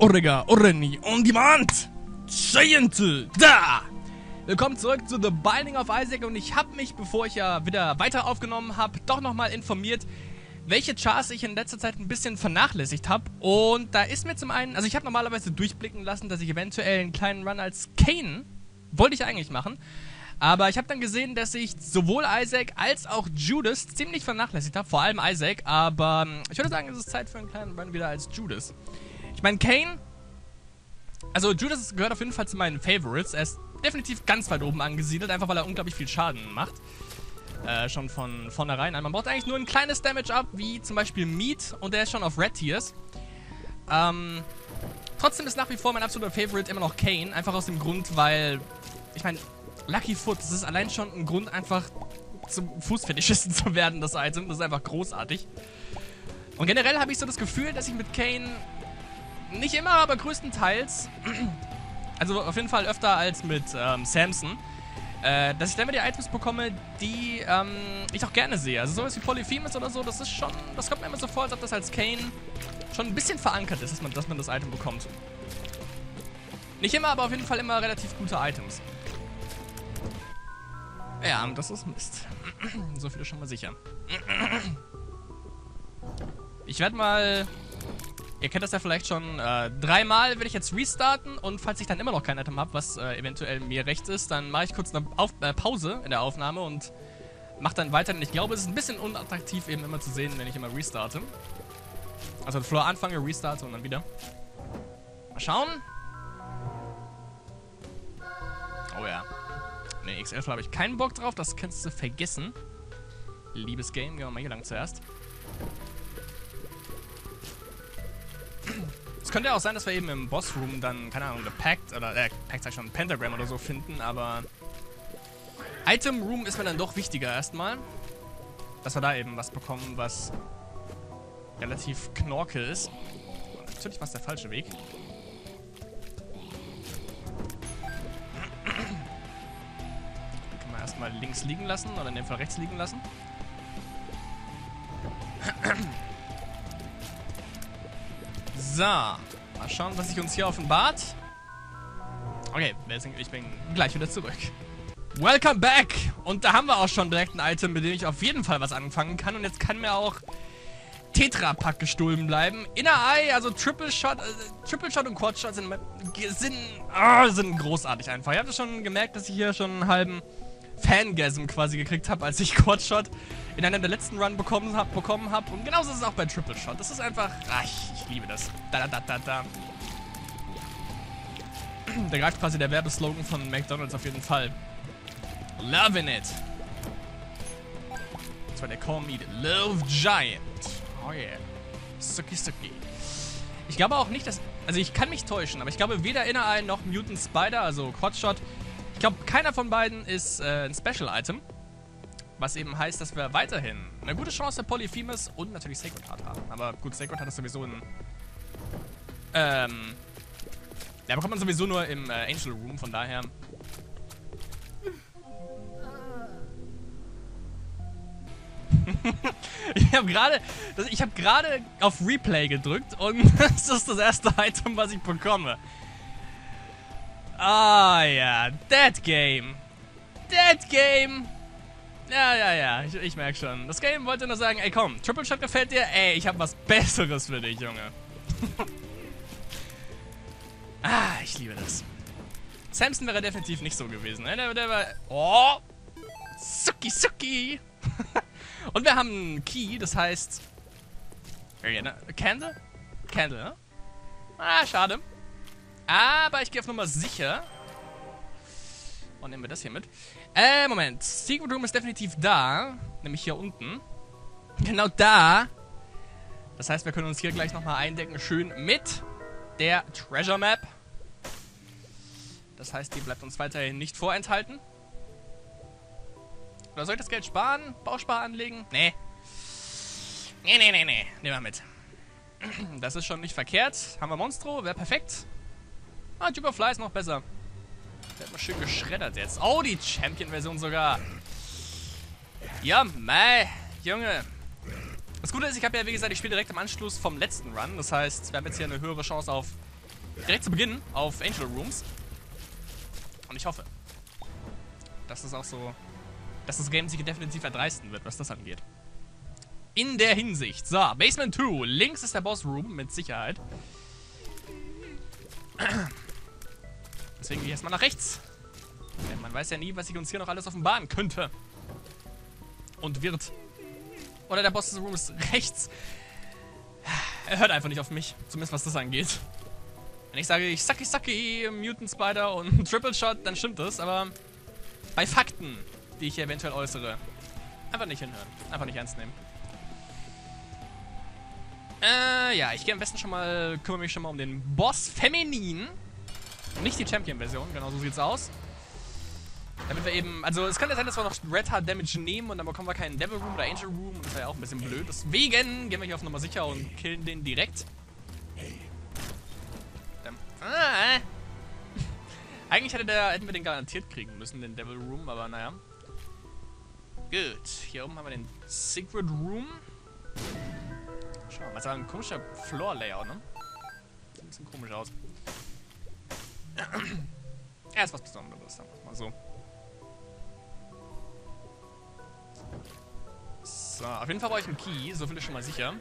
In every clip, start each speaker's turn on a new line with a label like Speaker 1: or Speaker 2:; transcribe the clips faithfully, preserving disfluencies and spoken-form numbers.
Speaker 1: Orega, Oreni, On Demand! Giant, da! Willkommen zurück zu The Binding of Isaac und ich habe mich, bevor ich ja wieder weiter aufgenommen habe, doch nochmal informiert, welche Charts ich in letzter Zeit ein bisschen vernachlässigt habe. Und da ist mir zum einen, also ich habe normalerweise durchblicken lassen, dass ich eventuell einen kleinen Run als Kain, wollte ich eigentlich machen, aber ich habe dann gesehen, dass ich sowohl Isaac als auch Judas ziemlich vernachlässigt habe, vor allem Isaac, aber ich würde sagen, es ist Zeit für einen kleinen Run wieder als Judas. Ich meine, Kain, also Judas gehört auf jeden Fall zu meinen Favorites, er ist definitiv ganz weit oben angesiedelt, einfach weil er unglaublich viel Schaden macht. Äh, schon von vornherein an. Man braucht eigentlich nur ein kleines Damage-Up, wie zum Beispiel Meat, und der ist schon auf Red Tiers. Ähm, trotzdem ist nach wie vor mein absoluter Favorite immer noch Kain, einfach aus dem Grund, weil, ich meine, Lucky Foot, das ist allein schon ein Grund, einfach zum Fußfetischisten zu werden, das Item. Das ist einfach großartig. Und generell habe ich so das Gefühl, dass ich mit Kain, nicht immer, aber größtenteils, also auf jeden Fall öfter als mit ähm, Samson, äh, dass ich dann wieder die Items bekomme, die ähm, ich auch gerne sehe. Also sowas wie Polyphemus oder so, das ist schon, das kommt mir immer so vor, als ob das als Kain schon ein bisschen verankert ist, dass man, dass man das Item bekommt. Nicht immer, aber auf jeden Fall immer relativ gute Items. Ja, das ist Mist. So viel ist schon mal sicher. Ich werde mal... Ihr kennt das ja vielleicht schon, äh, dreimal werde ich jetzt restarten und falls ich dann immer noch kein Item habe, was äh, eventuell mir recht ist, dann mache ich kurz eine Auf äh, Pause in der Aufnahme und mache dann weiter, denn ich glaube, es ist ein bisschen unattraktiv eben immer zu sehen, wenn ich immer restarte. Also den Floor anfange, restarte und dann wieder. Mal schauen. Oh ja. Ne, X elf habe ich keinen Bock drauf, das kannst du vergessen. Liebes Game, gehen wir mal hier lang zuerst. Es könnte ja auch sein, dass wir eben im Boss-Room dann, keine Ahnung, eine Pact oder, äh, Pact sag ich schon, ein Pentagram oder so finden, aber Item-Room ist mir dann doch wichtiger erstmal. Dass wir da eben was bekommen, was relativ knorke ist. Natürlich war es der falsche Weg. Kann man erstmal links liegen lassen oder in dem Fall rechts liegen lassen. So, mal schauen, was sich uns hier offenbart. Okay, ich bin gleich wieder zurück. Welcome back! Und da haben wir auch schon direkt ein Item, mit dem ich auf jeden Fall was anfangen kann. Und jetzt kann mir auch Tetra-Pack gestohlen bleiben. Inner Eye, also Triple Shot, äh, Triple Shot und Quad Shot sind, sind, oh, sind großartig einfach. Ihr habt ja schon gemerkt, dass ich hier schon einen halben Fangasm quasi gekriegt habe, als ich Quad Shot in einem der letzten Run bekommen habe. Bekommen hab. Und genauso ist es auch bei Triple Shot. Das ist einfach... Ach, ich, ich liebe das. Da, da, da, da. Da greift quasi der Werbeslogan von McDonald's auf jeden Fall. Loving it. Das war der Call Me the Love Giant. Oh yeah. Suki Suki. Ich glaube auch nicht, dass... Also ich kann mich täuschen, aber ich glaube weder Inner Eye noch Mutant Spider, also Quad Shot... Ich glaube, keiner von beiden ist äh, ein Special-Item. Was eben heißt, dass wir weiterhin eine gute Chance für Polyphemus und natürlich Sacred Heart haben. Aber gut, Sacred Heart ist sowieso ein... Ähm... Ja, bekommt man sowieso nur im äh, Angel Room, von daher... ich habe gerade... Ich habe gerade auf Replay gedrückt und das ist das erste Item, was ich bekomme. Ah ja, Dead Game. Dead Game. Ja, ja, ja, ich, ich merke schon. Das Game wollte nur sagen, ey komm, Triple Shot gefällt dir? Ey, ich habe was Besseres für dich, Junge. Ah, ich liebe das. Samson wäre definitiv nicht so gewesen, ne? Der, der war... Oh! Suki, Suki! Und wir haben einen Key, das heißt... Candle? Candle, ne? Ah, schade. Aber ich gehe auf Nummer sicher. Und nehmen wir das hier mit. Äh, Moment. Secret Room ist definitiv da. Nämlich hier unten. Genau da. Das heißt, wir können uns hier gleich nochmal eindecken. Schön mit der Treasure Map. Das heißt, die bleibt uns weiterhin nicht vorenthalten. Oder soll ich das Geld sparen? Bauspar anlegen? Nee. Nee, nee, nee, nee. Nehmen wir mit. Das ist schon nicht verkehrt. Haben wir Monstro? Wäre perfekt. Ah, Superfly ist noch besser. Der hat mal schön geschreddert jetzt. Oh, die Champion-Version sogar. Ja, mei, Junge. Das Gute ist, ich habe ja, wie gesagt, ich spiele direkt im Anschluss vom letzten Run. Das heißt, wir haben jetzt hier eine höhere Chance auf Direkt zu Beginn auf Angel Rooms. Und ich hoffe, dass es auch so, dass das Game sich definitiv erdreisten wird, was das angeht. In der Hinsicht. So, Basement zwei. Links ist der Boss Room, mit Sicherheit. Deswegen gehe ich erstmal nach rechts. Denn man weiß ja nie, was sich uns hier noch alles offenbaren könnte. Und wird. Oder der Boss Room ist rechts. Er hört einfach nicht auf mich. Zumindest was das angeht. Wenn ich sage, ich sacki sacki, Mutant Spider und Triple Shot, dann stimmt das. Aber bei Fakten, die ich hier eventuell äußere, einfach nicht hinhören. Einfach nicht ernst nehmen. Äh, ja, ich gehe am besten schon mal, kümmere mich schon mal um den Boss Feminin. Nicht die Champion-Version, genau so sieht's aus. Damit wir eben, also es kann ja sein, dass wir noch Red Heart Damage nehmen und dann bekommen wir keinen Devil Room oder Angel Room. Und das wäre ja auch ein bisschen blöd. Deswegen gehen wir hier auf Nummer sicher und killen den direkt. Ah. Eigentlich hätte der, hätten wir den garantiert kriegen müssen, den Devil Room, aber naja. Gut, hier oben haben wir den Secret Room. Schau mal, das ist ein komischer Floor-Layout, ne? Sieht ein bisschen komisch aus. Er ist was Besonderes, sagen wir mal so. So, auf jeden Fall brauche ich einen Key, so viel ist schon mal sicher.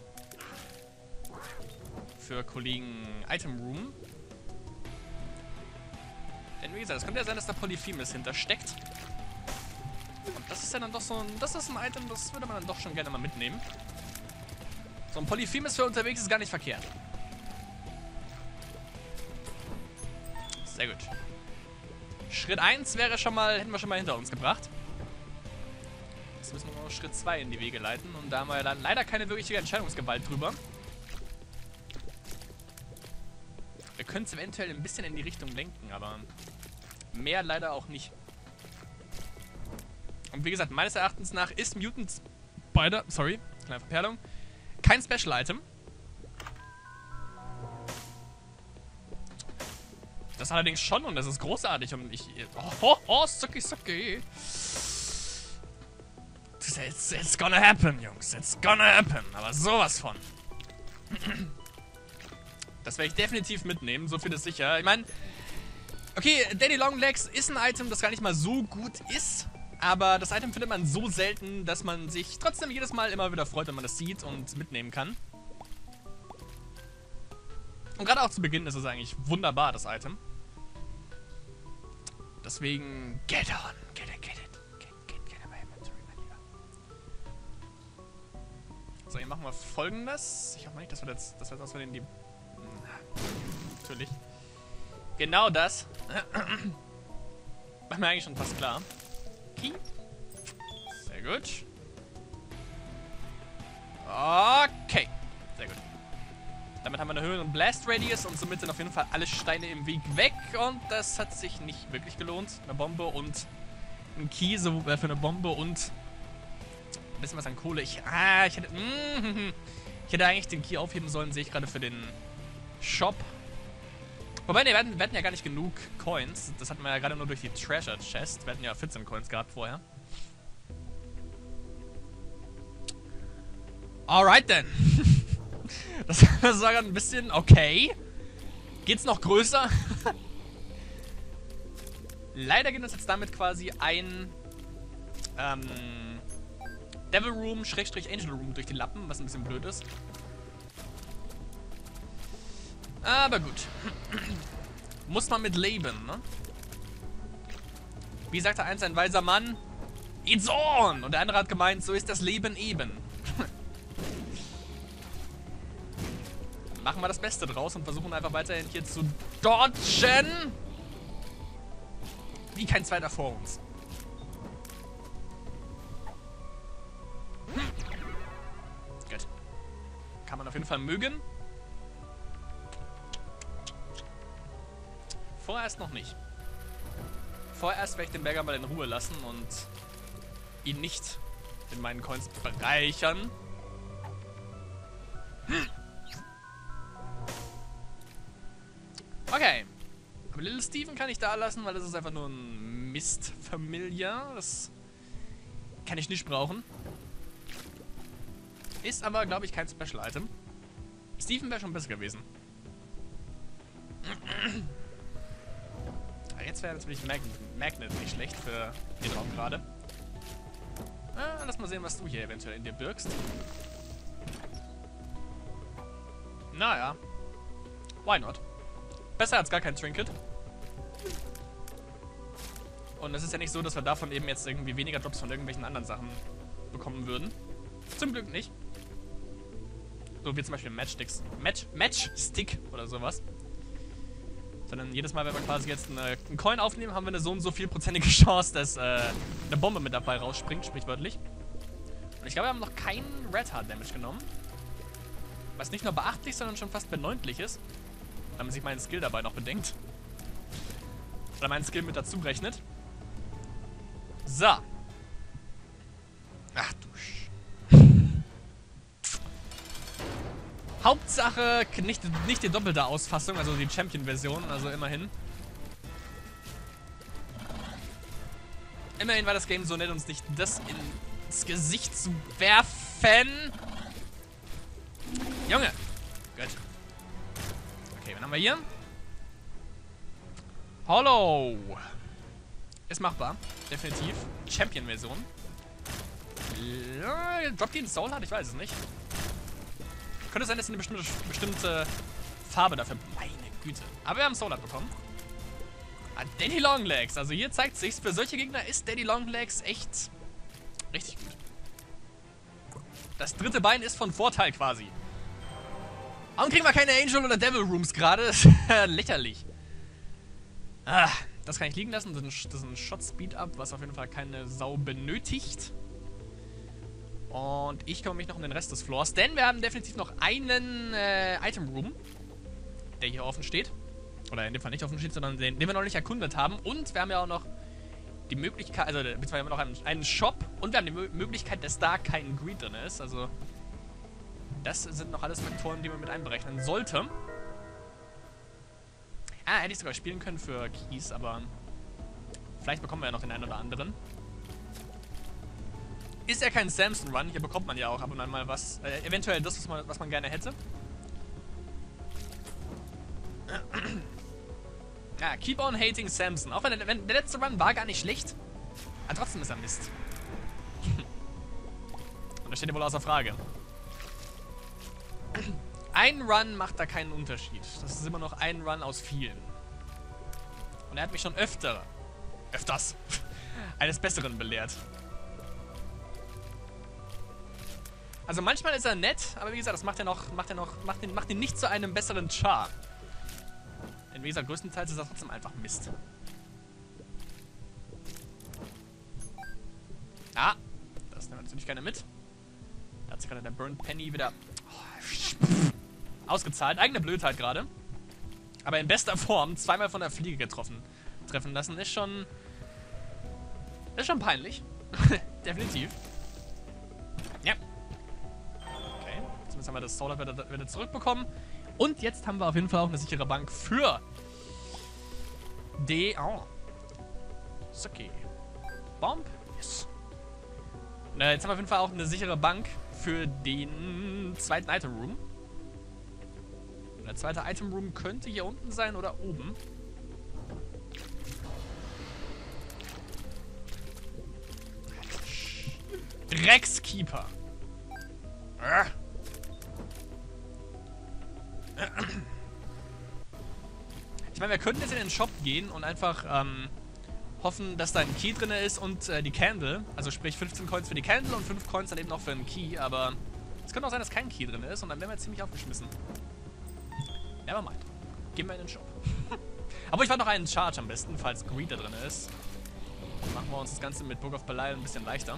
Speaker 1: Für Kollegen Item Room. Denn wie gesagt, es könnte ja sein, dass da Polyphemus hintersteckt. Und das ist ja dann doch so ein, das ist ein Item, das würde man dann doch schon gerne mal mitnehmen. So ein Polyphemus für unterwegs ist gar nicht verkehrt. Sehr gut. Schritt eins wäre schon mal, hätten wir schon mal hinter uns gebracht. Jetzt müssen wir noch Schritt zwei in die Wege leiten. Und da haben wir dann leider keine wirkliche Entscheidungsgewalt drüber. Wir können es eventuell ein bisschen in die Richtung lenken, aber mehr leider auch nicht. Und wie gesagt, meines Erachtens nach ist Mutant Spider, sorry, kleine Verperlung, kein Special Item. Das allerdings schon und das ist großartig und ich... Oh, oh, oh sucky, sucky. It's, it's gonna happen, Jungs. It's gonna happen. Aber sowas von. Das werde ich definitiv mitnehmen, so viel ist sicher. Ich meine, okay, Daddy Longlegs ist ein Item, das gar nicht mal so gut ist. Aber das Item findet man so selten, dass man sich trotzdem jedes Mal immer wieder freut, wenn man das sieht und mitnehmen kann. Und gerade auch zu Beginn ist es eigentlich wunderbar, das Item. Deswegen, get on, get it, get it, get, get, get away, inventory, mein Lieber. So, hier machen wir Folgendes. Ich hoffe nicht, dass wir jetzt, dass wir jetzt auswählen, die... Natürlich. Genau das. War mir eigentlich schon fast klar. Key. Sehr gut. Okay. Sehr gut. Damit haben wir eine Höhe- und Blast-Radius und somit sind auf jeden Fall alle Steine im Weg weg. Und das hat sich nicht wirklich gelohnt. Eine Bombe und ein Key so, äh, für eine Bombe und ein bisschen was an Kohle. Ich, ah, ich hätte, mm, ich hätte eigentlich den Key aufheben sollen, sehe ich gerade für den Shop. Wobei, ne, wir hatten, wir hatten ja gar nicht genug Coins. Das hatten wir ja gerade nur durch die Treasure Chest. Wir hatten ja vierzehn Coins gehabt vorher. Alright then. Das war gerade ein bisschen okay. Geht's noch größer? Leider geht uns jetzt damit quasi ein ähm, Devil Room, Schrägstrich Angel Room durch die Lappen, was ein bisschen blöd ist. Aber gut. Muss man mit leben, ne? Wie sagte einst ein weiser Mann? It's on! Und der andere hat gemeint, so ist das Leben eben. Machen wir das Beste draus und versuchen einfach weiterhin hier zu dodgen. Wie kein zweiter vor uns. Hm. Gut. Kann man auf jeden Fall mögen. Vorerst noch nicht. Vorerst werde ich den Berger mal in Ruhe lassen und ihn nicht in meinen Coins bereichern. Hm. Okay. Aber Little Steven kann ich da lassen, weil das ist einfach nur ein Mist-Familiar. Das kann ich nicht brauchen. Ist aber, glaube ich, kein Special-Item. Steven wäre schon besser gewesen. Jetzt wäre natürlich Mag Magnet nicht schlecht für den Raum gerade. Äh, lass mal sehen, was du hier eventuell in dir birgst. Naja. Why not? Besser als gar kein Trinket. Und es ist ja nicht so, dass wir davon eben jetzt irgendwie weniger Drops von irgendwelchen anderen Sachen bekommen würden. Zum Glück nicht. So wie zum Beispiel Matchsticks. Match, Matchstick oder sowas. Sondern jedes Mal, wenn wir quasi jetzt eine, einen Coin aufnehmen, haben wir eine so und so viel prozentige Chance, dass äh, eine Bombe mit dabei rausspringt, sprichwörtlich. Und ich glaube, wir haben noch keinen Red Heart Damage genommen. Was nicht nur beachtlich, sondern schon fast bedeutlich ist. Wenn man sich meinen Skill dabei noch bedenkt. Oder meinen Skill mit dazu rechnet. So. Ach du Sch... Hauptsache nicht, nicht die doppelte Ausfassung, also die Champion-Version, also immerhin. Immerhin war das Game so nett, uns nicht das ins Gesicht zu werfen. Junge! Gut. Okay, wen haben wir hier? Hollow! Ist machbar, definitiv. Champion-Version. Ja, droppt die in Soul hat? Ich weiß es nicht. Könnte sein, dass sie eine bestimmte, bestimmte Farbe dafür... Meine Güte. Aber wir haben Soul Art bekommen. Ah, Daddy Longlegs. Also hier zeigt sich's, für solche Gegner ist Daddy Longlegs echt richtig gut. Das dritte Bein ist von Vorteil quasi. Warum kriegen wir keine Angel oder Devil Rooms gerade? Das ist lächerlich. Ah, das kann ich liegen lassen. Das ist ein Shot Speed Up, was auf jeden Fall keine Sau benötigt. Und ich kümmere mich noch um den Rest des Floors, denn wir haben definitiv noch einen äh, Item Room, der hier offen steht. Oder in dem Fall nicht offen steht, sondern den, den wir noch nicht erkundet haben. Und wir haben ja auch noch die Möglichkeit, also beziehungsweise haben wir noch einen, einen Shop und wir haben die Mö Möglichkeit, dass da kein Greed drin ist. Also das sind noch alles Faktoren, die man mit einberechnen sollte. Ah, hätte ich sogar spielen können für Keys, aber vielleicht bekommen wir ja noch den einen oder anderen. Ist ja kein Samson Run, hier bekommt man ja auch ab und an mal was, äh, eventuell das, was man, was man gerne hätte. Ja, keep on hating Samson. Auch wenn der, wenn der letzte Run war gar nicht schlecht, aber trotzdem ist er Mist. Und das steht ja wohl außer Frage. Ein Run macht da keinen Unterschied. Das ist immer noch ein Run aus vielen. Und er hat mich schon öfter, öfters, eines Besseren belehrt. Also manchmal ist er nett, aber wie gesagt, das macht er noch, macht er noch, macht ihn, macht ihn nicht zu einem besseren Char. Denn wie gesagt, größtenteils ist das trotzdem einfach Mist. Ah, das nehmen wir natürlich gerne mit. Da hat sich gerade der Burnt Penny wieder oh, ausgezahlt. Eigene Blödheit gerade. Aber in bester Form zweimal von der Fliege getroffen. Treffen lassen ist schon... Ist schon peinlich. Definitiv. Ja. Okay. Zumindest haben wir das Soul wieder, wieder zurückbekommen. Und jetzt haben wir auf jeden Fall auch eine sichere Bank für... D... Oh. Ist okay. Bomb? Yes. Na, jetzt haben wir auf jeden Fall auch eine sichere Bank für den zweiten Item Room. Und der zweite Item Room könnte hier unten sein oder oben. Dreckskeeper. Ich meine, wir könnten jetzt in den Shop gehen und einfach ähm, hoffen, dass da ein Key drin ist und äh, die Candle. Also sprich fünfzehn Coins für die Candle und fünf Coins dann eben noch für einen Key. Aber es könnte auch sein, dass kein Key drin ist und dann wären wir ziemlich aufgeschmissen. Nevermind. Gehen wir in den Shop. Aber ich fand noch einen Charge am besten, falls Greed da drin ist. Dann machen wir uns das Ganze mit Book of Belial ein bisschen leichter.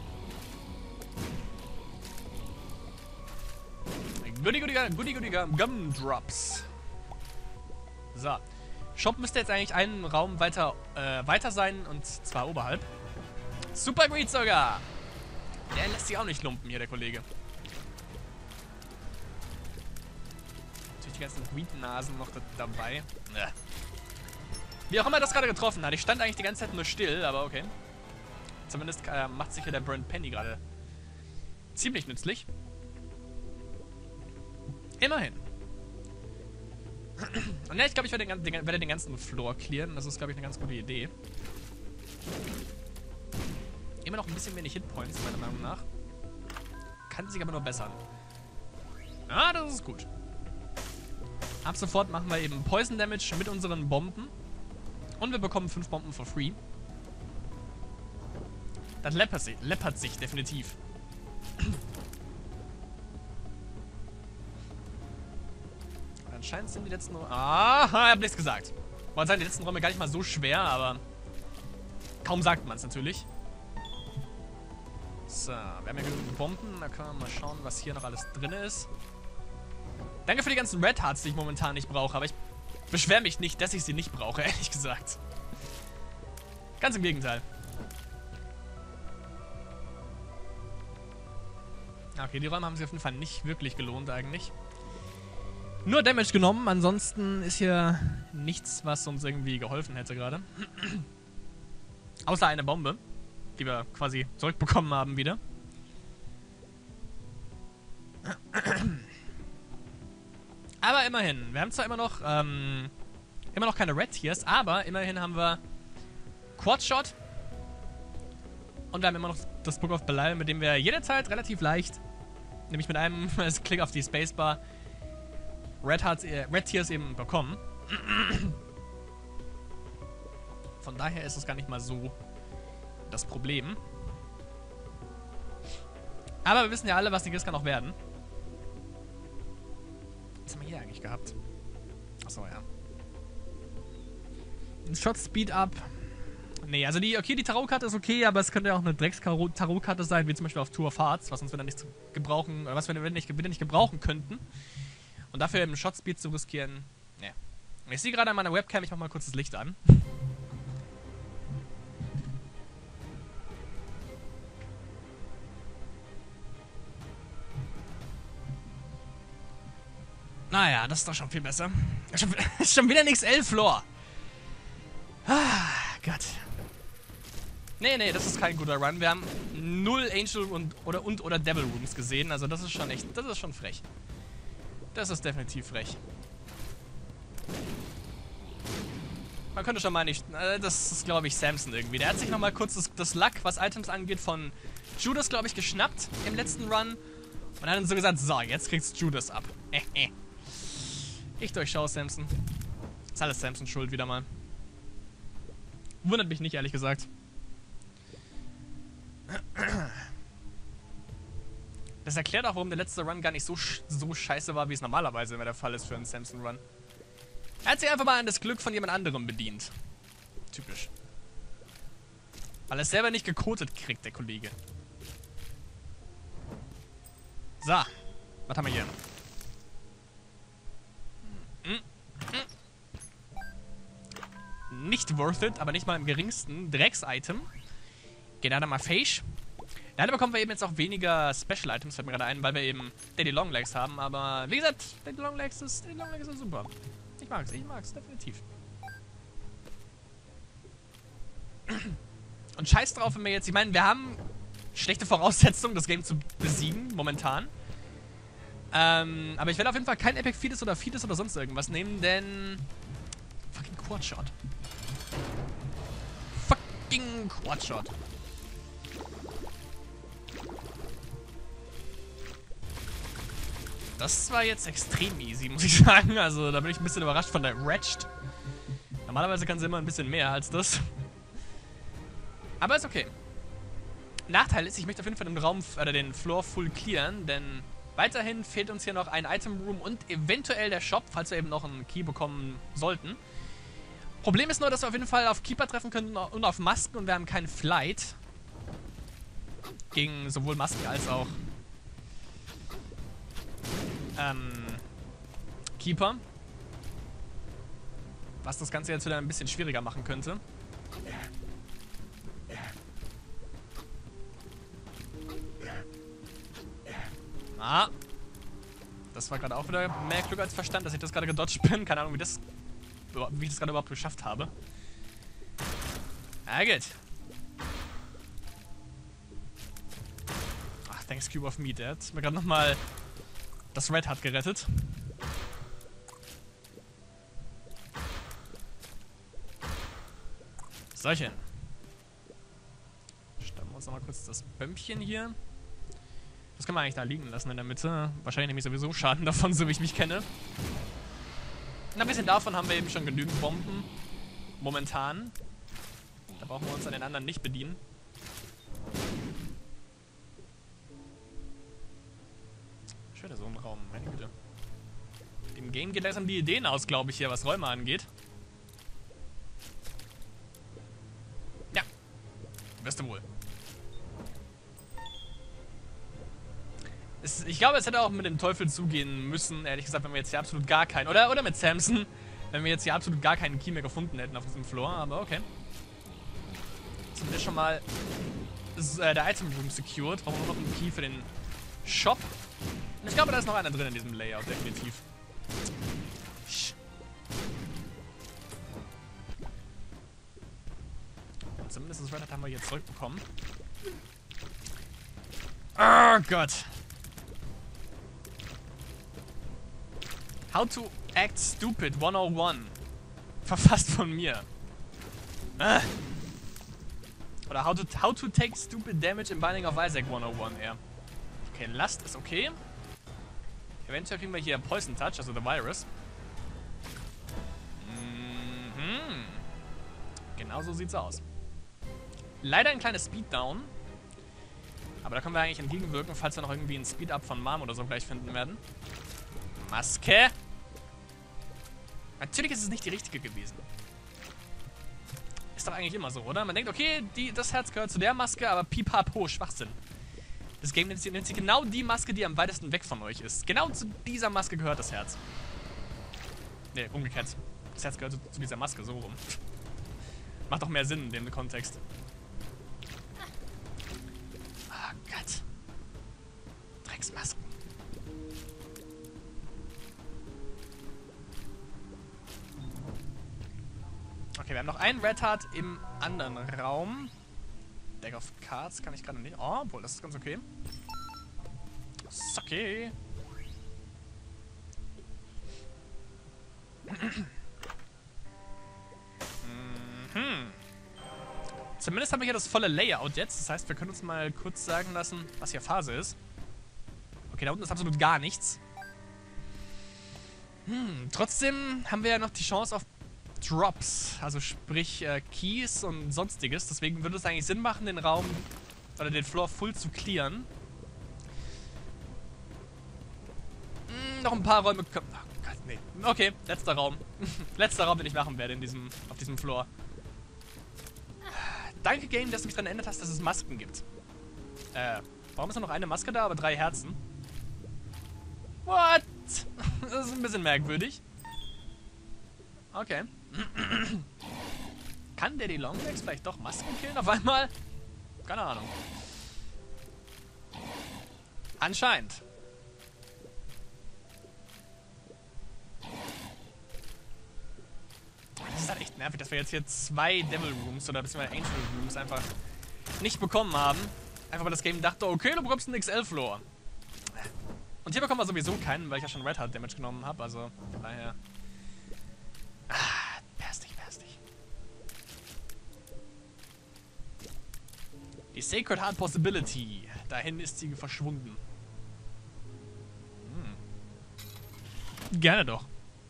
Speaker 1: Goody, goody, goody, goody, Gumdrops. So. Shop müsste jetzt eigentlich einen Raum weiter, äh, weiter sein, und zwar oberhalb. Super Greed sogar! Der lässt sich auch nicht lumpen hier, der Kollege. Natürlich die ganzen Greed-Nasen noch dabei. Ja. Wie auch immer das gerade getroffen hat. Ich stand eigentlich die ganze Zeit nur still, aber okay. Zumindest äh, macht sich hier der Burnt Penny gerade ziemlich nützlich. Immerhin. Und ja, ich glaube, ich werde den, den, werde den ganzen Floor clearen. Das ist, glaube ich, eine ganz gute Idee. Immer noch ein bisschen wenig Hitpoints, meiner Meinung nach. Kann sich aber nur bessern. Ah, das ist gut. Ab sofort machen wir eben Poison Damage mit unseren Bomben. Und wir bekommen fünf Bomben for free. Das läppert sich, läppert sich definitiv. Anscheinend sind die letzten Räume... Ah, ich hab nichts gesagt. Wollte sagen, die letzten Räume gar nicht mal so schwer, aber... Kaum sagt man es natürlich. So, wir haben ja genug Bomben. Da können wir mal schauen, was hier noch alles drin ist. Danke für die ganzen Red Hearts, die ich momentan nicht brauche. Aber ich beschwere mich nicht, dass ich sie nicht brauche, ehrlich gesagt. Ganz im Gegenteil. Okay, die Räume haben sich auf jeden Fall nicht wirklich gelohnt eigentlich. Nur Damage genommen, ansonsten ist hier nichts, was uns irgendwie geholfen hätte gerade. Außer eine Bombe, die wir quasi zurückbekommen haben wieder. Aber immerhin, wir haben zwar immer noch, ähm, immer noch keine Red Tears, aber immerhin haben wir Quad Shot. Und wir haben immer noch das Book of Belial, mit dem wir jederzeit relativ leicht, nämlich mit einem Klick auf die Spacebar, Red Hearts, äh, Red Tears eben bekommen. Von daher ist es gar nicht mal so das Problem. Aber wir wissen ja alle, was die Giska noch werden. Was haben wir hier eigentlich gehabt? Achso, ja. Ein Shot Speed Up. Nee, also die, okay, die Tarotkarte ist okay, aber es könnte ja auch eine Drecks-Tarotkarte sein, wie zum Beispiel auf Tour of Hearts, was uns wir dann nicht gebrauchen, oder was wir nicht, wieder nicht gebrauchen könnten. Und dafür eben Shot Speed zu riskieren, ja. Ich sehe gerade an meiner Webcam, ich mach mal kurz das Licht an. Naja, das ist doch schon viel besser. Schon, schon wieder nix L-Floor. Ah, Gott. Nee, nee, das ist kein guter Run. Wir haben null Angel und oder, und oder Devil Rooms gesehen. Also das ist schon echt, das ist schon frech. Das ist definitiv frech. Man könnte schon mal nicht, äh, das ist glaube ich Samson irgendwie. Der hat sich nochmal kurz das, das Luck, was Items angeht, von Judas glaube ich geschnappt im letzten Run. Und hat dann so gesagt, so, jetzt kriegst Judas ab. Ich durchschaue Samson. Ist alles Samsons Schuld wieder mal. Wundert mich nicht, ehrlich gesagt. Das erklärt auch, warum der letzte Run gar nicht so, sch so scheiße war, wie es normalerweise immer der Fall ist für einen Samson-Run. Er hat sich einfach mal an das Glück von jemand anderem bedient. Typisch. Weil er es selber nicht gekotet kriegt, der Kollege. So. Was haben wir hier? Hm. Hm. Nicht worth it, aber nicht mal im geringsten. Drecks-Item. Genada Mafeish. Leider bekommen wir eben jetzt auch weniger Special Items, fällt mir gerade ein, weil wir eben Daddy Longlegs haben. Aber wie gesagt, Daddy Longlegs ist, Daddy Longlegs ist super. Ich mag's, ich mag's, definitiv. Und scheiß drauf, wenn wir jetzt, ich meine, wir haben schlechte Voraussetzungen, das Game zu besiegen, momentan. Ähm, aber ich werde auf jeden Fall kein Epic Fetus oder Fetus oder sonst irgendwas nehmen, denn... Fucking Quadshot. Fucking Quadshot. Das war jetzt extrem easy, muss ich sagen. Also, da bin ich ein bisschen überrascht von der Wretched. Normalerweise kann sie immer ein bisschen mehr als das. Aber ist okay. Nachteil ist, ich möchte auf jeden Fall den Raum, oder den Floor full clearen, denn weiterhin fehlt uns hier noch ein Item Room und eventuell der Shop, falls wir eben noch einen Key bekommen sollten. Problem ist nur, dass wir auf jeden Fall auf Keeper treffen können und auf Masken und wir haben keinen Flight. Gegen sowohl Masken als auch ähm, Keeper. Was das Ganze jetzt wieder ein bisschen schwieriger machen könnte. Ah. Das war gerade auch wieder mehr Glück als Verstand, dass ich das gerade gedodged bin. Keine Ahnung, wie, das, wie ich das gerade überhaupt geschafft habe. Ah, gut. Ach, thanks Cube of Meat. Der hat mir gerade nochmal das Red Heart gerettet. Solchen. Starten wir uns nochmal kurz das Bömpchen hier. Das können wir eigentlich da liegen lassen in der Mitte. Wahrscheinlich nehme ich sowieso Schaden davon, so wie ich mich kenne. Und ein bisschen davon haben wir eben schon genügend Bomben. Momentan. Da brauchen wir uns an den anderen nicht bedienen. Schöner so ein Raum, meine Güte. Dem Game geht langsam die Ideen aus, glaube ich, hier, was Räume angeht. Ja. Wirst du wohl. Es, ich glaube, es hätte auch mit dem Teufel zugehen müssen, ehrlich gesagt, wenn wir jetzt hier absolut gar keinen... Oder, oder mit Samson, wenn wir jetzt hier absolut gar keinen Key mehr gefunden hätten auf diesem Floor, aber okay. Zumindest schon mal ist, äh, der Item Room secured. Brauchen wir noch einen Key für den Shop. Und ich glaube, da ist noch einer drin in diesem Layout, definitiv. Und zumindest das Red Hat haben wir jetzt zurückbekommen. Oh Gott. How to Act Stupid hundertundeins. Verfasst von mir. Ah. Oder how to, how to Take Stupid Damage in Binding of Isaac hundertundeins eher. Okay, Last ist okay. Eventuell kriegen wir hier Poison Touch, also The Virus. Mhm. Genau so sieht's aus. Leider ein kleines Speed-Down. Aber da können wir eigentlich entgegenwirken, falls wir noch irgendwie einen Speed-Up von Mom oder so gleich finden werden. Maske. Natürlich ist es nicht die richtige gewesen. Ist doch eigentlich immer so, oder? Man denkt, okay, die, das Herz gehört zu der Maske, aber pipapo, Schwachsinn. Das Game nennt sich, nennt sich genau die Maske, die am weitesten weg von euch ist. Genau zu dieser Maske gehört das Herz. Ne, umgekehrt. Das Herz gehört zu, zu dieser Maske, so rum. Macht doch mehr Sinn in dem Kontext. Oh Gott. Drecksmasken. Okay, wir haben noch einen Red Heart im anderen Raum. Deck of Cards kann ich gerade nicht. Oh, obwohl, das ist ganz okay. Ist okay. Mhm. Zumindest haben wir hier das volle Layout jetzt. Das heißt, wir können uns mal kurz sagen lassen, was hier Phase ist. Okay, da unten ist absolut gar nichts. Hm, trotzdem haben wir ja noch die Chance auf Drops, also sprich äh, Keys und sonstiges. Deswegen würde es eigentlich Sinn machen, den Raum oder den Floor full zu clearen. Hm, noch ein paar Räume. Oh Gott, nee. Okay, letzter Raum. Letzter Raum, den ich machen werde in diesem, auf diesem Floor. Danke, Game, dass du mich daran erinnert hast, dass es Masken gibt. Äh, warum ist nur noch eine Maske da, aber drei Herzen? What? Das ist ein bisschen merkwürdig. Okay. Kann der die Longlegs vielleicht doch Masken killen auf einmal? Keine Ahnung. Anscheinend. Das ist halt echt nervig, dass wir jetzt hier zwei Devil Rooms oder beziehungsweise Angel Rooms einfach nicht bekommen haben. Einfach weil das Game dachte, okay, du bekommst einen X L-Floor. Und hier bekommen wir sowieso keinen, weil ich ja schon Red Heart Damage genommen habe, also von daher... Ah, bärstig, bärstig. Die Sacred Heart Possibility. Dahin ist sie verschwunden. Hm. Gerne doch.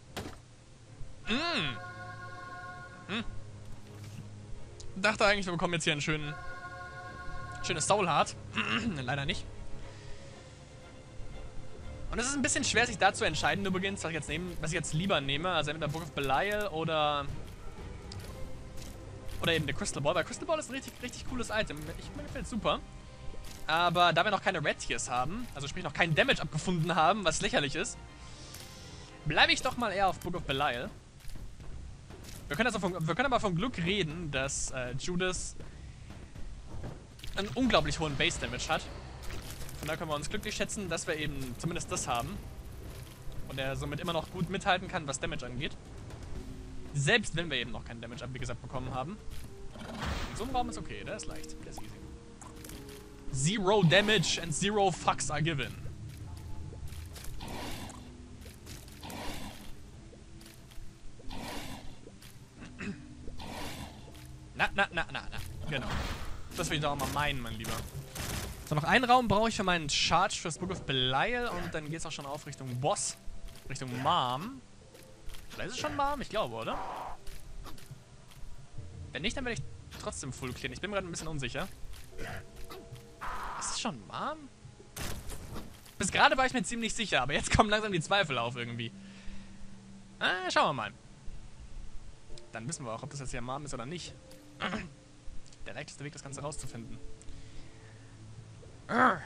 Speaker 1: Hm. Hm. Dachte eigentlich, wir bekommen jetzt hier einen schönen... schönes Soul Heart. Leider nicht. Und es ist ein bisschen schwer, sich da zu entscheiden übrigens, was ich jetzt, nehmen, was ich jetzt lieber nehme. Also entweder Book of Belial oder... Oder eben der Crystal Ball. Weil Crystal Ball ist ein richtig, richtig cooles Item. Ich, mir gefällt es super. Aber da wir noch keine Red Tiers haben, also sprich noch keinen Damage abgefunden haben, was lächerlich ist, bleibe ich doch mal eher auf Book of Belial. Wir können, also von, wir können aber von Glück reden, dass äh, Judas einen unglaublich hohen Base Damage hat. Von daher können wir uns glücklich schätzen, dass wir eben zumindest das haben. Und er somit immer noch gut mithalten kann, was Damage angeht. Selbst wenn wir eben noch keinen Damage, wie gesagt, bekommen haben. In so einem Raum ist okay, der ist leicht, der ist easy. Zero Damage and zero fucks are given. Na, na, na, na, na. Genau. Das will ich doch auch mal meinen, mein Lieber. So, noch einen Raum brauche ich für meinen Charge fürs Book of Belial und dann geht's auch schon auf Richtung Boss. Richtung Mom. Oder ist es schon Mom? Ich glaube, oder? Wenn nicht, dann werde ich trotzdem full clearen. Ich bin mir gerade ein bisschen unsicher. Ist es schon Mom? Bis gerade war ich mir ziemlich sicher, aber jetzt kommen langsam die Zweifel auf irgendwie. Ah, schauen wir mal. Dann wissen wir auch, ob das jetzt hier Mom ist oder nicht. Der leichteste Weg, das Ganze rauszufinden. Wir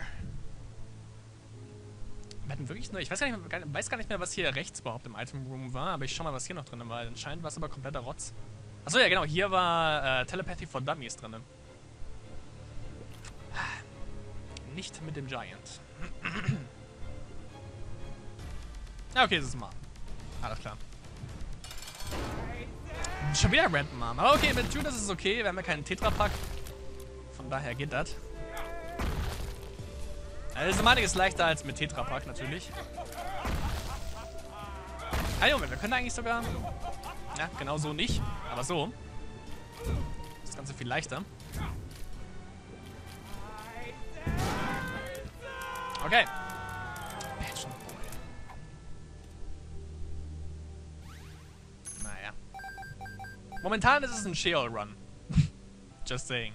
Speaker 1: hatten wirklich nur... Ich weiß gar, nicht mehr, weiß gar nicht mehr, was hier rechts überhaupt im Item Room war, aber ich schau mal, was hier noch drin war. Anscheinend war es aber kompletter Rotz. Achso, ja genau, hier war äh, Telepathy for Dummies drin. Nicht mit dem Giant. Ja, okay, das ist Mom. Alles klar. Schon wieder Random Mom. Aber okay, mit Judas ist es okay. Wir haben ja keinen Tetrapack. Von daher geht das. Also, das ist um einiges leichter als mit Tetrapack, natürlich. Ah, Junge, wir können eigentlich sogar... Ja, genau so nicht. Aber so. Das Ganze viel leichter. Okay. Naja. Momentan ist es ein Sheol Run. Just saying.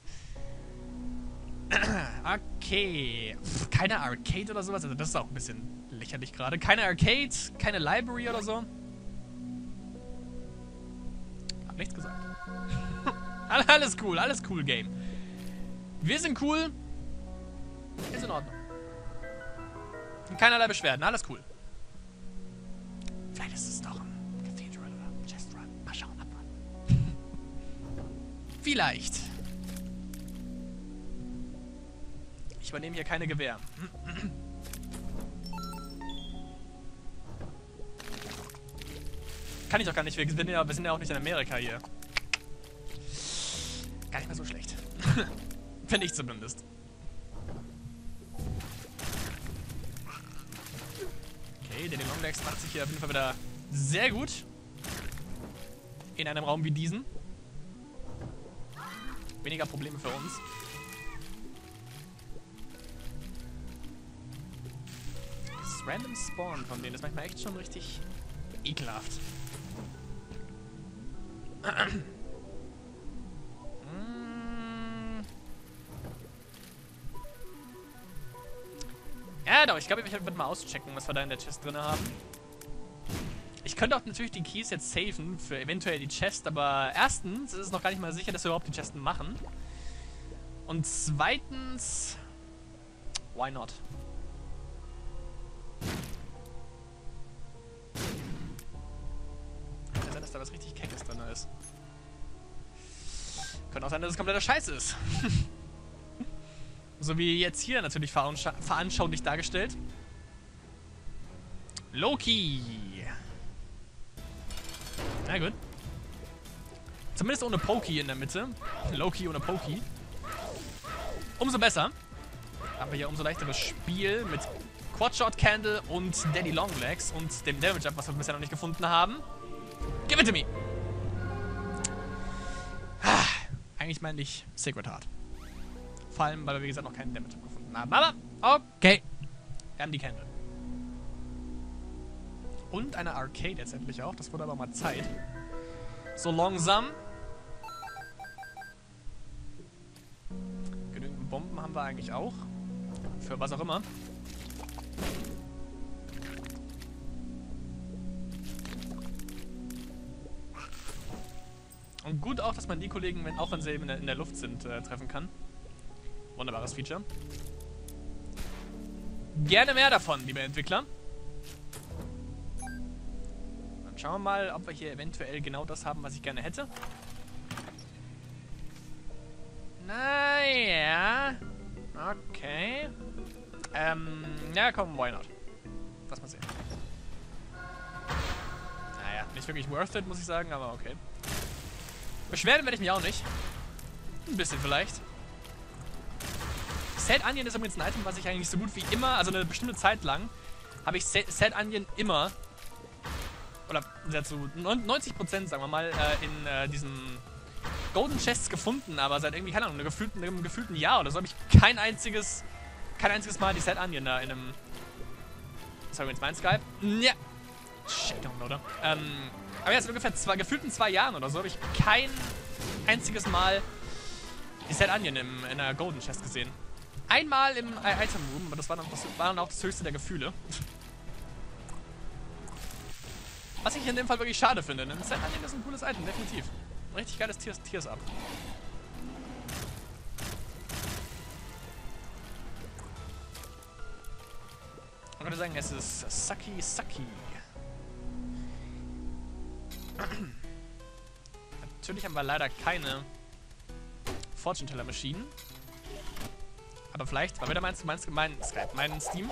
Speaker 1: Okay. Pff, keine Arcade oder sowas. Also das ist auch ein bisschen lächerlich gerade. Keine Arcade, keine Library oder so. Hab nichts gesagt. Alles cool, alles cool, Game. Wir sind cool. Ist in Ordnung. Keinerlei Beschwerden, alles cool. Vielleicht ist es doch ein Cathedral oder Chest Run. Mal schauen, abwarten. Vielleicht. Ich übernehme hier keine Gewehr. Kann ich doch gar nicht, wir sind ja, wir sind ja auch nicht in Amerika hier. Gar nicht mehr so schlecht. Finde ich zumindest. Okay, der Longlegs macht sich hier auf jeden Fall wieder sehr gut. In einem Raum wie diesen. Weniger Probleme für uns. Das Random Spawn von denen ist manchmal echt schon richtig ekelhaft. Ja, doch, ich glaube, ich werde mal auschecken, was wir da in der Chest drin haben. Ich könnte auch natürlich die Keys jetzt safen für eventuell die Chest, aber erstens ist es noch gar nicht mal sicher, dass wir überhaupt die Chesten machen. Und zweitens... Why not? Kann sein, dass da was richtig Keckes drin ist. Könnte auch sein, dass es kompletter Scheiß ist. So wie jetzt hier natürlich veranschau veranschaulich dargestellt. Loki. Na gut. Zumindest ohne Pokey in der Mitte. Loki ohne Pokey. Umso besser. Haben wir hier umso leichteres Spiel mit Quadshot Candle und Daddy Longlegs und dem Damage Up, was wir bisher noch nicht gefunden haben. Give it to me. Ah, eigentlich meine ich Sacred Heart. Vor allem, weil wir, wie gesagt, noch keinen Damage gefunden haben. Aber, okay. Wir haben die Candle. Und eine Arcade letztendlich auch. Das wurde aber mal Zeit. So langsam. Genügend Bomben haben wir eigentlich auch. Für was auch immer. Und gut auch, dass man die Kollegen, wenn, auch wenn sie eben in der, in der Luft sind, äh, treffen kann. Wunderbares Feature. Gerne mehr davon, liebe Entwickler. Dann schauen wir mal, ob wir hier eventuell genau das haben, was ich gerne hätte. Naja. Okay. Ähm, ja komm, why not? Lass mal sehen. Naja, nicht wirklich worth it, muss ich sagen, aber okay. Beschweren werde ich mich auch nicht. Ein bisschen vielleicht. Sad Onion ist übrigens ein Item, was ich eigentlich so gut wie immer, also eine bestimmte Zeit lang, habe ich Sad Onion immer, oder ja, zu neunzig Prozent sagen wir mal, äh, in äh, diesem Golden Chests gefunden, aber seit irgendwie, keine Ahnung, einem gefühlten, einem gefühlten Jahr oder so habe ich kein einziges, kein einziges Mal die Set Onion da in einem... Sorry, jetzt mein Skype. Ja. Shit, Downloader. Ähm, aber jetzt ungefähr zwei, gefühlten zwei Jahren oder so habe ich kein einziges Mal die Set Onion im, in einer Golden Chest gesehen. Einmal im äh, Item Room, aber das war dann, das war dann auch das höchste der Gefühle. Was ich in dem Fall wirklich schade finde. Ein Set Onion ist ein cooles Item, definitiv. Ein richtig geiles Tears, Tears Up. Ich würde sagen, es ist Sucky Sucky. Natürlich haben wir leider keine Fortune Teller Maschinen. Aber vielleicht, war wieder mein, mein, mein Skype, mein Steam.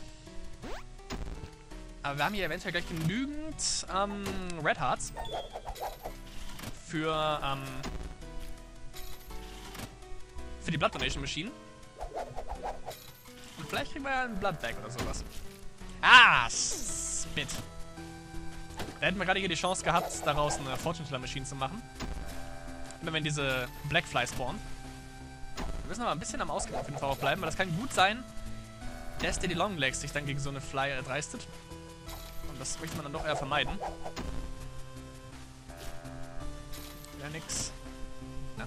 Speaker 1: Aber wir haben hier eventuell gleich genügend ähm, Red Hearts für, ähm, für die Blood Donation Machine. Und vielleicht kriegen wir ja einen Blood Bag oder sowas. Ah, Spit. Da hätten wir gerade hier die Chance gehabt, daraus eine Fortune Teller Machine zu machen. Immer wenn diese Blackfly spawnen. Wir müssen aber ein bisschen am Ausgang auf jeden Fall auch bleiben, weil das kann gut sein, dass der die Longlegs sich dann gegen so eine Fly erdreistet. Und das möchte man dann doch eher vermeiden. Ja, nix. Na.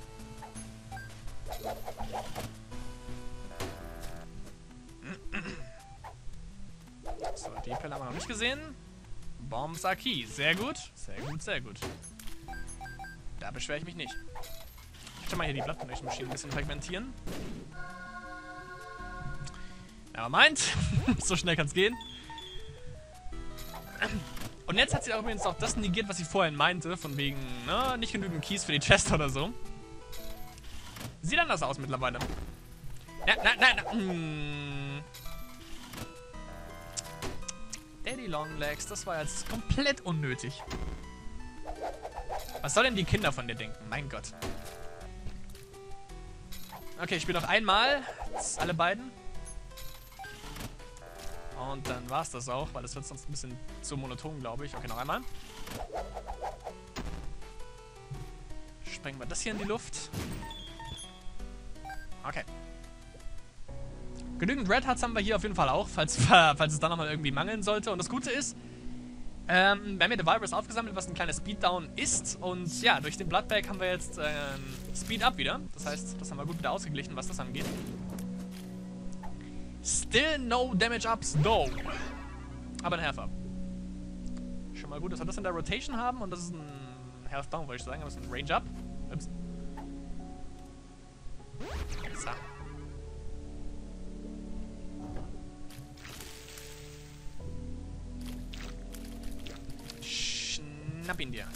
Speaker 1: So, die Pelle haben wir noch nicht gesehen. Bombs are key. Sehr gut. Sehr gut, sehr gut. Da beschwere ich mich nicht. Ich kann mal hier die Blood Donation Maschine ein bisschen fragmentieren. Aber meint, so schnell kann es gehen. Und jetzt hat sie auch übrigens auch das negiert, was sie vorhin meinte, von wegen, ne, nicht genügend Keys für die Chest oder so. Sieht anders aus mittlerweile. Na, na, na, na. Mm. Daddy Longlegs, das war jetzt komplett unnötig. Was sollen denn die Kinder von dir denken? Mein Gott. Okay, ich spiele noch einmal. Alle beiden. Und dann war es das auch, weil es wird sonst ein bisschen zu monoton, glaube ich. Okay, noch einmal. Sprengen wir das hier in die Luft. Okay. Genügend Red Hearts haben wir hier auf jeden Fall auch, falls, falls es da nochmal irgendwie mangeln sollte. Und das Gute ist, ähm, wir haben hier The Virus aufgesammelt, was ein kleiner Speeddown ist. Und ja, durch den Bloodbag haben wir jetzt ähm, Speed Up wieder. Das heißt, das haben wir gut wieder ausgeglichen, was das angeht. Still no Damage Ups, though. Aber ein Health Up. Schon mal gut, dass wir das in der Rotation haben. Und das ist ein Health Down, würde ich sagen. Aber das ist ein Range Up. Ups. So. Schnapp ihn dir.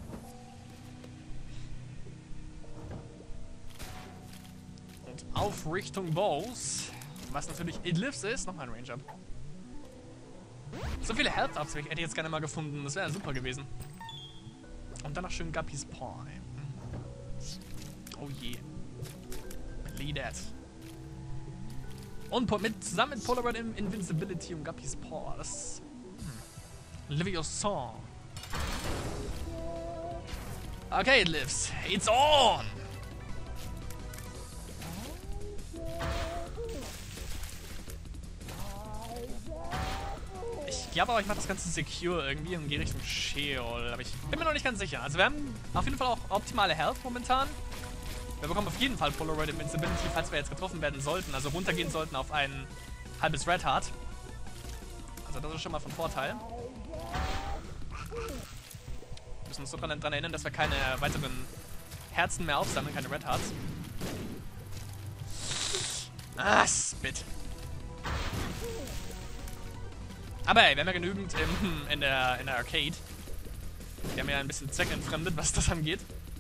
Speaker 1: Und auf Richtung Bows. Was natürlich It Lives ist. Nochmal ein Range-Up. So viele Health-Ups hätte ich jetzt gerne mal gefunden. Das wäre super gewesen. Und dann noch schön Guppy's Paw. Oh je. Bleed that. Und mit, zusammen mit Polaroid Invincibility und Guppy's Paw. Das... Hm. Live your song. Okay, It Lives. It's on! Ich glaube aber, ich mache das Ganze secure irgendwie und gehe Richtung Sheol. Aber ich bin mir noch nicht ganz sicher. Also wir haben auf jeden Fall auch optimale Health momentan. Wir bekommen auf jeden Fall Polaroid Invincibility, falls wir jetzt getroffen werden sollten. Also runtergehen sollten auf ein halbes Red Heart. Also das ist schon mal von Vorteil. Wir müssen uns so daran erinnern, dass wir keine weiteren Herzen mehr aufsammeln, keine Red Hearts. Ah, Spit. Aber ey, wir haben ja genügend im, in, der, in der Arcade. Wir haben ja ein bisschen zweckentfremdet, was das angeht.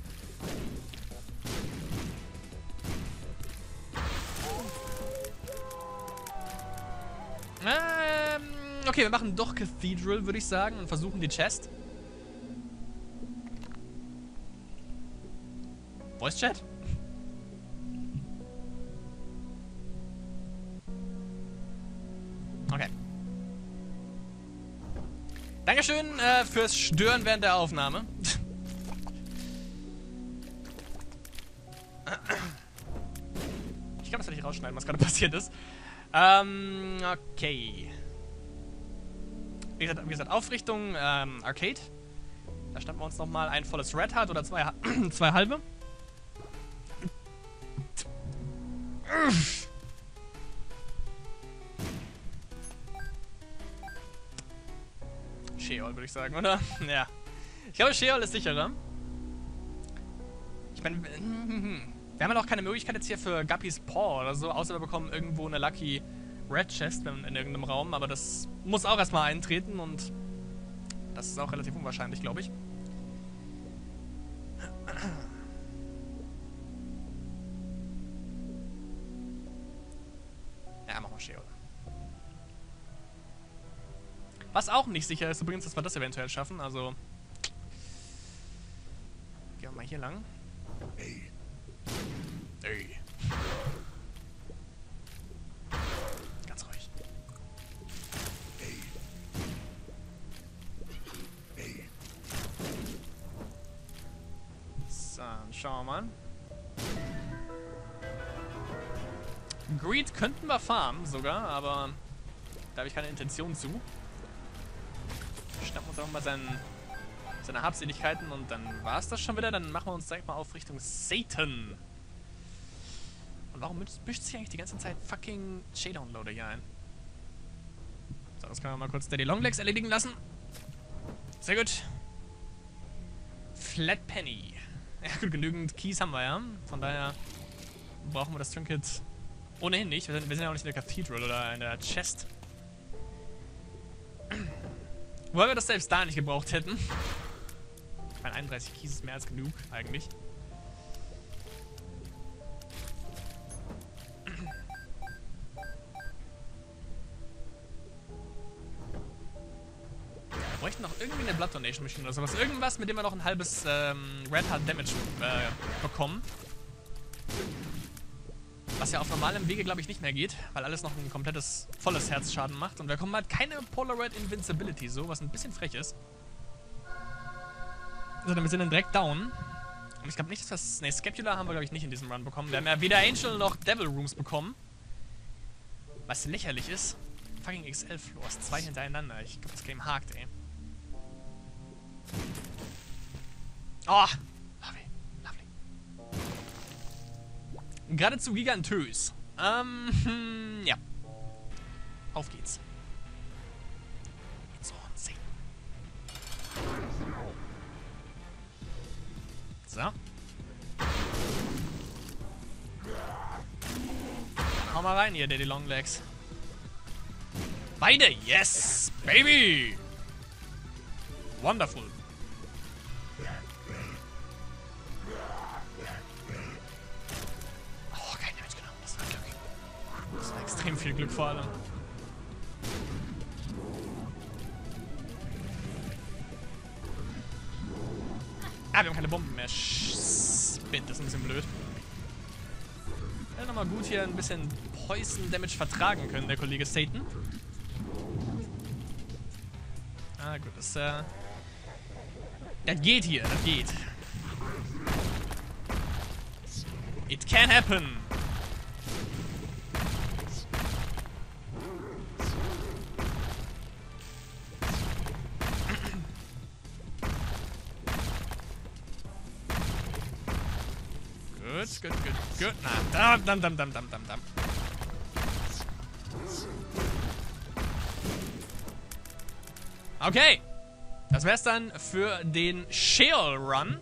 Speaker 1: Ähm, okay, wir machen doch Cathedral, würde ich sagen, und versuchen die Chest. Voice Chat? Okay. Dankeschön äh, fürs Stören während der Aufnahme. Ich kann das ja nicht rausschneiden, was gerade passiert ist. Ähm, okay. Wie gesagt, wie gesagt Aufrichtung, ähm, Arcade. Da standen wir uns nochmal ein volles Red Hat oder zwei, zwei halbe. Sheol, würde ich sagen, oder? Ja. Ich glaube, Sheol ist sicherer. Ich meine, wir haben ja auch keine Möglichkeit jetzt hier für Guppys Paw oder so, außer wir bekommen irgendwo eine Lucky Red Chest in, in irgendeinem Raum, aber das muss auch erstmal eintreten und das ist auch relativ unwahrscheinlich, glaube ich. Ja, machen wir Sheol. Was auch nicht sicher ist übrigens, dass wir das eventuell schaffen, also gehen wir mal hier lang. Hey. Hey. Ganz ruhig. Hey. Hey. So, schauen wir mal. Greed könnten wir farmen sogar, aber da habe ich keine Intention zu. Schnappen uns auch mal seinen, seine Habseligkeiten und dann war es das schon wieder. Dann machen wir uns direkt mal auf Richtung Satan. Und warum mischt sich eigentlich die ganze Zeit fucking J-Downloader hier ein? So, das können wir mal kurz Daddy Longlegs erledigen lassen. Sehr gut. Flat Penny. Ja gut, genügend Keys haben wir ja. Von daher brauchen wir das Trinket ohnehin nicht. Wir sind, wir sind ja auch nicht in der Cathedral oder in der Chest. Wobei wir das selbst da nicht gebraucht hätten. Ich meine, einunddreißig Keys ist mehr als genug, eigentlich. Wir bräuchten noch irgendwie eine Blood Donation Machine oder sowas. Irgendwas, mit dem wir noch ein halbes ähm, Red Heart Damage äh, bekommen. Was ja auf normalem Wege, glaube ich, nicht mehr geht, weil alles noch ein komplettes, volles Herzschaden macht. Und wir bekommen halt keine Polaroid Invincibility, so, was ein bisschen frech ist. Also, wir sind dann direkt down. Und ich glaube nicht, dass das... Ne, Scapular haben wir, glaube ich, nicht in diesem Run bekommen. Wir haben ja weder Angel noch Devil Rooms bekommen. Was lächerlich ist. Fucking X elf Floors, zwei hintereinander. Ich glaube, das Game hakt, ey. Oh! Lovely, lovely. Geradezu gigantös. Ähm, hm, ja. Auf geht's. So, Satan. So. Hau mal rein hier, Daddy Longlegs. Beide, yes, baby! Wonderful. Oh, kein Damage genommen, das war Glück. Das war extrem viel Glück vor allem. Ah, wir haben keine Bomben mehr. Spit, das ist ein bisschen blöd. Ja, nochmal gut hier ein bisschen Poison Damage vertragen können, der Kollege Satan. Ah, gut, das, äh... Das geht hier, das geht. It can happen. Gut, gut, gut, gut. Na, dam, dam, dam, dam, dam, dam. Okay. Das wär's dann für den Sheol Run.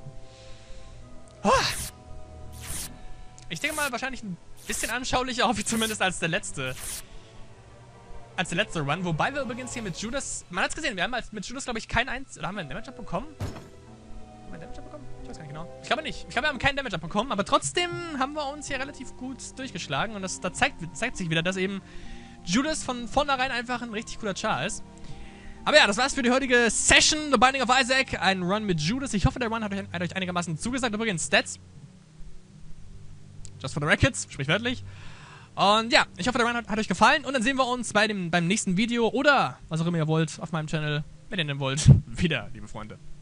Speaker 1: Ich denke mal, wahrscheinlich ein bisschen anschaulicher, hoffe ich zumindest, als der letzte. Als der letzte Run. Wobei wir übrigens hier mit Judas... Man hat's gesehen, wir haben als, mit Judas, glaube ich, kein eins... Oder haben wir einen Damage-Up bekommen? Haben wir einen Damage-Up bekommen? Ich weiß gar nicht genau. Ich glaube nicht. Ich glaube, wir haben keinen Damage-Up bekommen, aber trotzdem haben wir uns hier relativ gut durchgeschlagen. Und das, da zeigt, zeigt sich wieder, dass eben Judas von vornherein einfach ein richtig cooler Char ist. Aber ja, das war's für die heutige Session, The Binding of Isaac. Ein Run mit Judas. Ich hoffe, der Run hat euch, hat euch einigermaßen zugesagt. Übrigens, Stats. Just for the records, sprich wörtlich. Und ja, ich hoffe, der Run hat, hat euch gefallen. Und dann sehen wir uns bei dem, beim nächsten Video oder was auch immer ihr wollt auf meinem Channel, wenn ihr denn wollt, wieder, liebe Freunde.